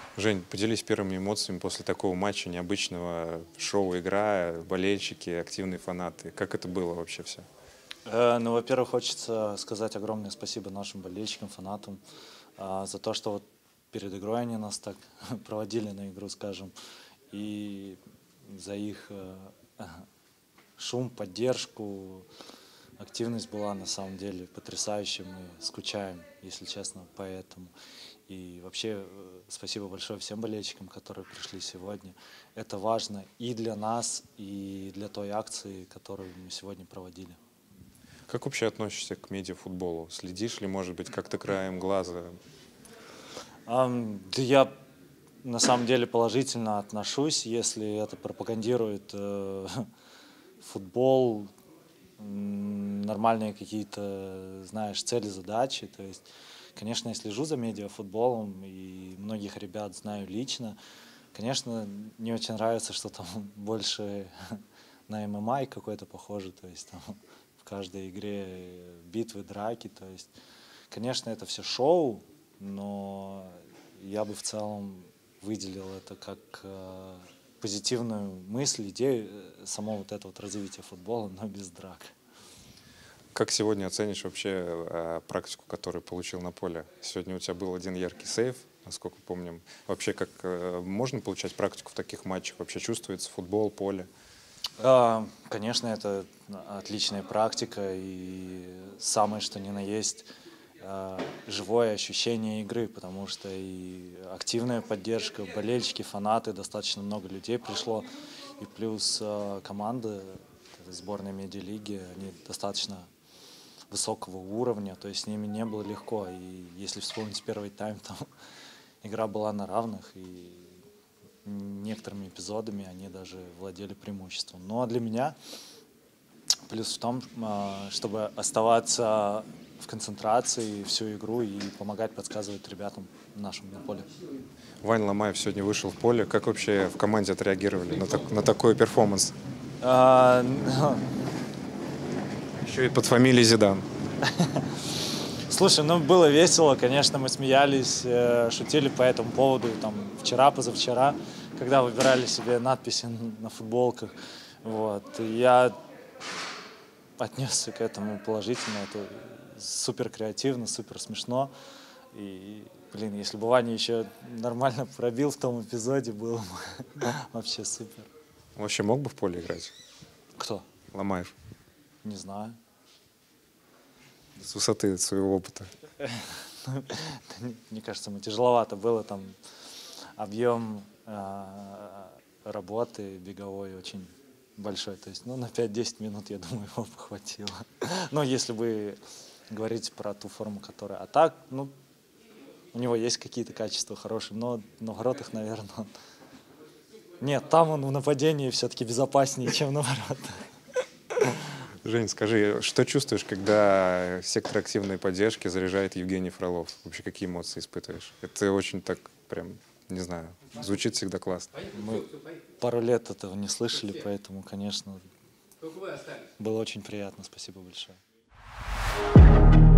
Жень, поделись первыми эмоциями после такого матча, необычного шоу, игра, болельщики, активные фанаты. Как это было вообще все? Ну, во-первых, хочется сказать огромное спасибо нашим болельщикам, фанатам за то, что вот перед игрой они нас так проводили на игру, скажем, и за их шум, поддержку. Активность была на самом деле потрясающей, мы скучаем, если честно, поэтому. И вообще спасибо большое всем болельщикам, которые пришли сегодня. Это важно и для нас, и для той акции, которую мы сегодня проводили. Как вообще относишься к медиафутболу? Следишь ли, может быть, как-то краем глаза? Да я на самом деле положительно отношусь, если это пропагандирует футбол, нормальные какие-то, знаешь, цели, задачи. То есть, конечно, я слежу за медиафутболом и многих ребят знаю лично. Конечно, не очень нравится, что там больше на ММА какой-то похоже, то есть там в каждой игре битвы, драки, то есть, конечно, это все шоу, но я бы в целом выделил это как позитивную мысль, идею само вот это вот развитие футбола, но без драк. Как сегодня оценишь вообще практику, которую получил на поле? Сегодня у тебя был один яркий сейв, насколько помним. Вообще, как можно получать практику в таких матчах? Вообще чувствуется футбол, поле? Конечно, это отличная практика и самое что ни на есть живое ощущение игры, потому что и активная поддержка, болельщики, фанаты, достаточно много людей пришло, и плюс команды сборной медиалиги, они достаточно высокого уровня, то есть с ними не было легко, и если вспомнить первый тайм, там игра была на равных, и некоторыми эпизодами они даже владели преимуществом. Ну а для меня плюс в том, чтобы оставаться в концентрации всю игру и помогать подсказывать ребятам нашим на поле. Вань Ломаев сегодня вышел в поле. Как вообще в команде отреагировали на такой перформанс? Еще и под фамилией Зидан. Слушай, ну было весело, конечно, мы смеялись, шутили по этому поводу, там, вчера, позавчера, когда выбирали себе надписи на футболках. Вот. И я отнесся к этому положительно, это супер креативно, супер смешно. И, блин, если бы Ваня еще нормально пробил в том эпизоде, было бы вообще супер. Он вообще мог бы в поле играть? Кто? Ломаев. Не знаю. С высоты своего опыта. Мне кажется, ему тяжеловато было, там объем работы беговой очень большой. То есть, ну, на 5-10 минут, я думаю, его бы хватило. Но если вы говорите про ту форму, которая... А так, ну, у него есть какие-то качества хорошие, но на воротах, наверное, он... Нет, там он в нападении все-таки безопаснее, чем на воротах. Жень, скажи, что чувствуешь, когда сектор активной поддержки заряжает Евгений Фролов? Вообще, какие эмоции испытываешь? Это очень так прям, не знаю, звучит всегда классно. Мы пару лет этого не слышали, поэтому, конечно, было очень приятно. Спасибо большое.